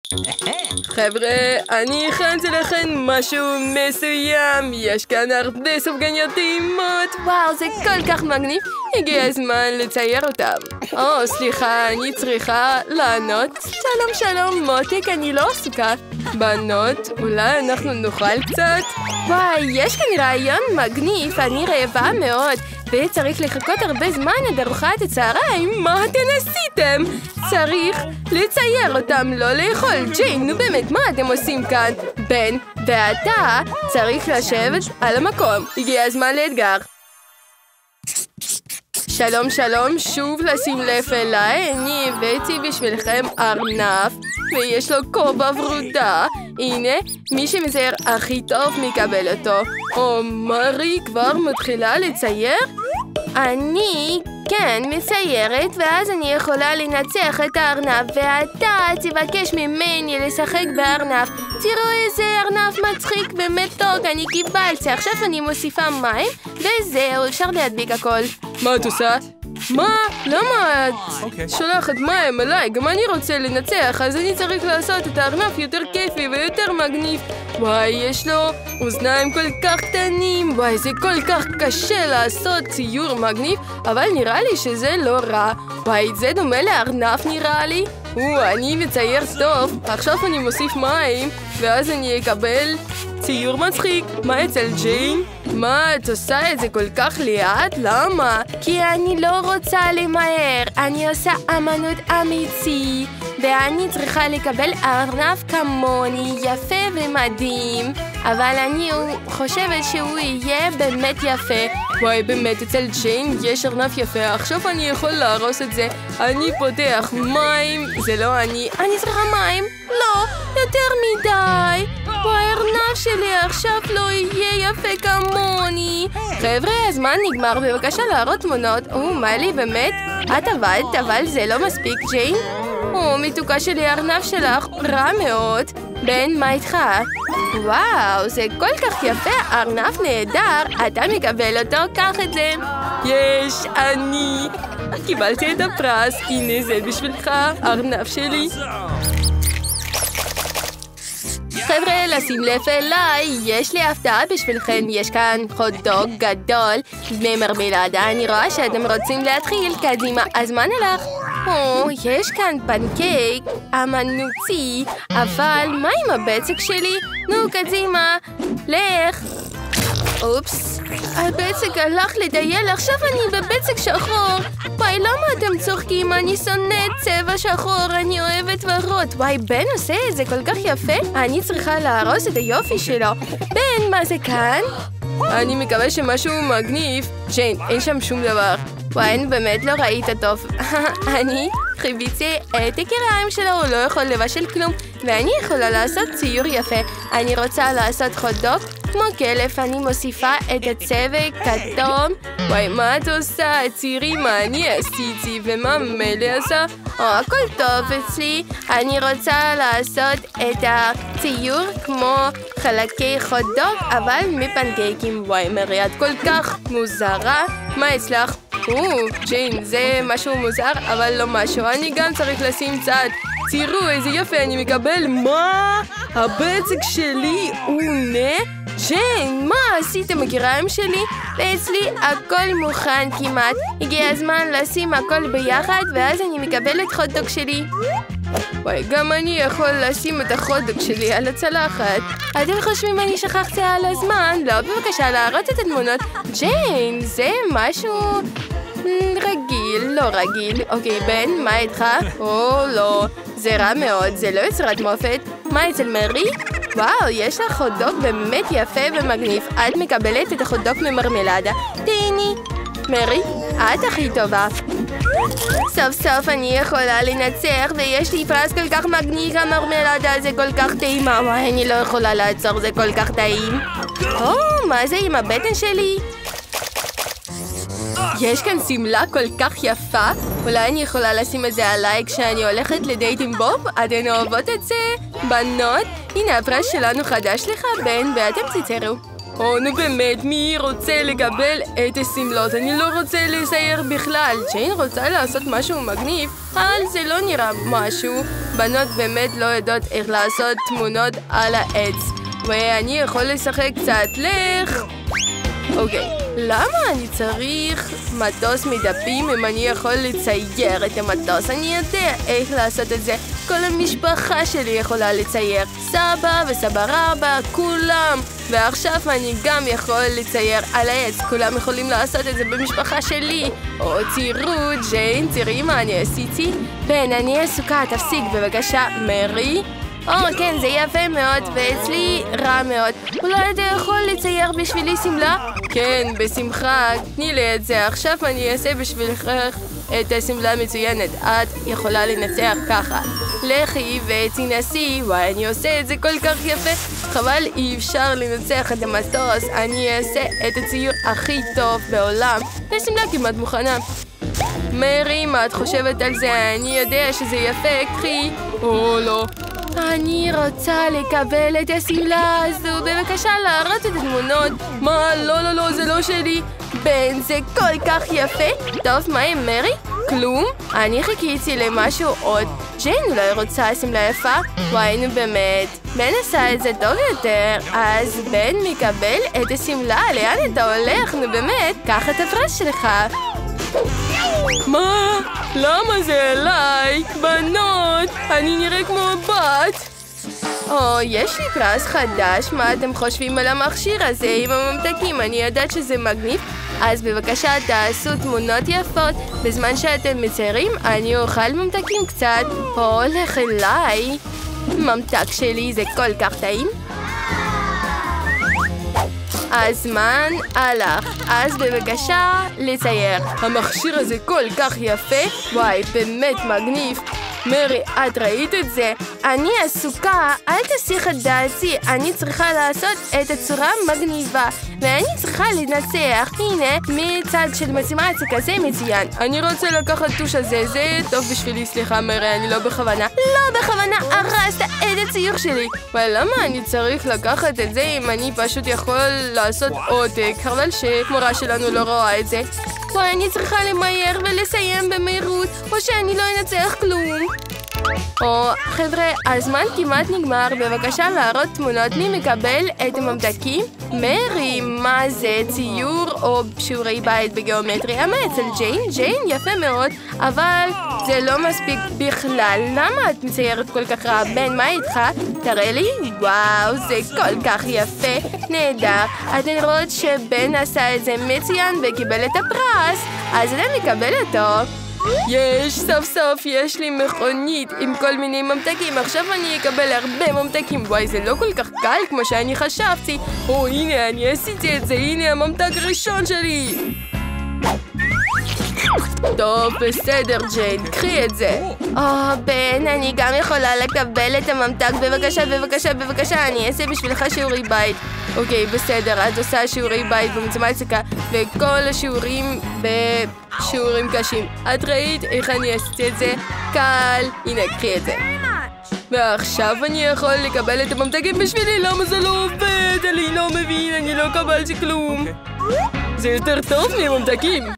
חבר'ה, אני הכנתי לכם משהו מסוים. יש כאן הרבה סופגניות טעימות. וואו, זה כל כך מגניב. הגיע הזמן לצייר אותם. סליחה, אני צריכה לענות. שלום, מותק, אני לא עסוקה. בנות, אולי אנחנו נאכל קצת? וואי, יש כאן רעיון מגניב. אני רעבה מאוד. וצריך לחכות הרבה זמן עד ארוחת הצהריים. מה אתן עשיתם? צריך לצייר אותם, לא לאכול. ג'יין, נו באמת, מה אתם עושים כאן? בן ואתה צריך לשבת על המקום. הגיע הזמן לאתגר. שלום, שוב לשים לב אליי. אני הבאתי בשבילכם ארנב, ויש לו כובע ורודה. הנה, מי שמצייר הכי טוב מקבל אותו. מרי כבר מתחילה לצייר? אני, כן, מציירת, ואז אני יכולה לנצח את הארנב, ואתה תבקש ממני לשחק בארנב. תראו איזה ארנב מצחיק, באמת טוב, אני קיבלתי. עכשיו אני מוסיפה מים, וזהו, אפשר להדביק הכל. מה את עושה? מה? למה את שולחת מים עליי? גם אני רוצה לנצח, אז אני צריך לעשות את הארנב יותר כיפי ויותר מגניב. וואי, יש לו אוזניים כל כך קטנים. וואי, זה כל כך קשה לעשות ציור מגניב, אבל נראה לי שזה לא רע. וואי, זה דומה לארנב נראה לי. אני מצייר טוב. עכשיו אני מוסיף מים, ואז אני אקבל ציור מצחיק. מה אצל ג'יין? מה, את עושה את זה כל כך לאט? למה? כי אני לא רוצה למהר. אני עושה אמנות אמיצי, ואני צריכה לקבל ארנב כמוני, יפה ומדהים. אבל אני חושבת שהוא יהיה באמת יפה. וואי, באמת, אצל ג'יין יש ארנב יפה. עכשיו אני יכול להרוס את זה. אני פותח מים. זה לא אני צריכה מים. לא, יותר מדי. וואי, הארנב שלי עכשיו לא יהיה יפה כמוני. חבר'ה, הזמן נגמר. בבקשה להראות תמונות. מלי, באמת? את עבדת, אבל זה לא מספיק, ג'יין? מתוקה שלי, הארנב שלך רע מאוד. בן, מה איתך? וואו, זה כל כך יפה, ארנב נהדר. אתה מקבל אותו, קח את זה. יש, אני קיבלתי את הפרס. הנה זה בשבילך, ארנב שלי. חבר'ה, לשים לב אליי, יש לי הפתעה בשבילכם. יש כאן חוט-דוג גדול ממרמלדה. אני רואה שאתם רוצים להתחיל. קדימה, הזמן הלך. יש כאן פנקייק אמנותי, אבל מה עם הבצק שלי? נו, קדימה, לך. אופס, הבצק הלך לדייל, עכשיו אני בבצק שחור. וואי, למה אתם צוחקים? אני שונאת צבע שחור, אני אוהבת ורוד. וואי, בן עושה את זה כל כך יפה. אני צריכה להרוס את היופי שלו. בן, מה זה כאן? אני מקווה שמשהו מגניב. ג'יין, אין שם שום דבר. וואי, באמת לא ראית טוב. אני חיביתי את הקריים שלו, הוא לא יכול לבשל כלום, ואני יכולה לעשות ציור יפה. אני רוצה לעשות חוט-דוג כמו כלב. אני מוסיפה את הצבע כתום. וואי, מה את עושה? תראי מה אני עשיתי ומה מלי עשה. הכל טוב אצלי. אני רוצה לעשות את הציור כמו חלקי חוט-דוג, אבל מפנקייקים. וואי, מרי, את כל כך מוזרה. מה אצלך? ג'יין, זה משהו מוזר, אבל לא משהו. אני גם צריך לשים צד. תראו איזה יפה אני מקבל. מה? הבצק שלי הוא נה? ג'יין, מה עשיתם הקריים שלי? ואצלי הכל מוכן כמעט. הגיע הזמן לשים הכל ביחד, ואז אני מקבלת חוט-דוג שלי. וואי, גם אני יכול לשים את החוט-דוג שלי על הצלחת. אתם חושבים אני שכחתי על הזמן? לא, בבקשה להראות את התמונות. ג'יין, זה משהו רגיל, לא רגיל. אוקיי, בן, מה איתך? לא, זה רע מאוד, זה לא יצירת מופת. מה אצל מרי? וואו, יש לך חוט-דוג באמת יפה ומגניב. את מקבלת את החוט-דוג ממרמלדה. תהני. מרי, את הכי טובה. סוף סוף אני יכולה לנצח, ויש לי פרס כל כך מגניב. המרמלדה זה כל כך טעימה. וואי, אני לא יכולה לעצור, זה כל כך טעים. מה זה עם הבטן שלי? יש כאן סמלה כל כך יפה. אולי אני יכולה לשים את זה עליי כשאני הולכת לדייט עם בוב? אתן אוהבות את זה? בנות, הנה הפרס שלנו חדש לך, בן, ואתם תצטרו. נו באמת, מי רוצה לקבל את השמלות? אני לא רוצה לצייר בכלל. ג'יין רוצה לעשות משהו מגניב, אבל זה לא נראה משהו. בנות באמת לא יודעות איך לעשות תמונות על העץ. ואני יכול לשחק קצת. לך. אוקיי, למה אני צריך מטוס מדפים אם אני יכול לצייר את המטוס? אני יודע איך לעשות את זה. כל המשפחה שלי יכולה לצייר. סבא וסבא רבא, כולם. ועכשיו אני גם יכול לצייר על העץ. כולם יכולים לעשות את זה במשפחה שלי. או תראו, ג'יין, תראי מה אני עשיתי. בן, אני עסוקה, תפסיק בבקשה. מרי? כן, זה יפה מאוד, ואצלי רע מאוד. אולי אתה יכול לצייר בשבילי שמלה? כן, בשמחה. תני לי את זה. עכשיו אני אעשה בשבילך את השמלה מצוינת. את יכולה לנצח ככה. לכי ותנסי. וואי, אני עושה את זה כל כך יפה. חבל, אי אפשר לנצח את המטוס. אני אעשה את הציור הכי טוב בעולם. השמלה כמעט מוכנה. מרי, מה את חושבת על זה? אני יודע שזה יפה. קחי. או לא. אני רוצה לקבל את השמלה הזו. בבקשה להראות את התמונות. מה? לא, זה לא שלי. בן, זה כל כך יפה. טוב, מה עם מרי? כלום? אני חיכיתי למשהו עוד. ג'יין אולי רוצה שמלה יפה? וואי, נו באמת. בן עשה את זה טוב יותר. אז בן מקבל את השמלה. לאן אתה הולך? נו באמת. קח את הפרס שלך. מה? למה זה אליי? בנות, אני נראה כמו בת. יש לי פרס חדש. מה אתם חושבים על המכשיר הזה עם הממתקים? אני יודעת שזה מגניב. אז בבקשה תעשו תמונות יפות. בזמן שאתם מציירים אני אוכל ממתקים קצת. לך אליי. ממתק שלי זה כל כך טעים. הזמן הלך, אז בבקשה לצייר. המכשיר הזה כל כך יפה. וואי, באמת מגניב. מרי, את ראית את זה? אני עסוקה, אל תסיח את דעתי. אני צריכה לעשות את הצורה מגניבה. ואני צריכה לנצח. הנה, מצד של מתמטיקה, זה מצוין. אני רוצה לקחת טוש הזה, זה טוב בשבילי. סליחה מרי, אני לא בכוונה. לא בכוונה, הרסת את הציור שלי. ולמה אני צריך לקחת את זה אם אני פשוט יכול לעשות עותק? חבל שמורה שלנו לא רואה את זה. וואי, אני צריכה למהר ולסיים במהירות, או שאני לא אנצח כלום. חבר'ה, הזמן כמעט נגמר. בבקשה להראות תמונות מי מקבל את הממתקים. מרי, מה זה? ציור או שיעורי בית בגיאומטריה? מה אצל ג'יין? ג'יין יפה מאוד, אבל זה לא מספיק בכלל. למה את מציירת כל כך רע? בן, מה איתך? תראה לי. וואו, זה כל כך יפה. נהדר. אתן רואות שבן עשה את זה מצוין וקיבל את הפרס. אז אתה מקבל אותו. סוף סוף יש לי מכונית עם כל מיני ממתקים. עכשיו אני אקבל הרבה ממתקים. וואי, זה לא כל כך קל כמו שאני חשבתי. הנה, אני עשיתי את זה. הנה הממתק הראשון שלי. טוב, בסדר, ג'יין, קחי את זה. בן, אני גם יכולה לקבל את הממתק. בבקשה, אני אעשה בשבילך שיעורי בית. אוקיי, בסדר, את עושה שיעורי בית במתמטיקה, וכל השיעורים בשיעורים קשים. את ראית איך אני עשיתי את זה? קל. הנה, קחי את זה. ועכשיו אני יכול לקבל את הממתקים בשבילי. למה זה לא עובד? אני לא מבין, אני לא קבלתי כלום. זה יותר טוב מממתקים.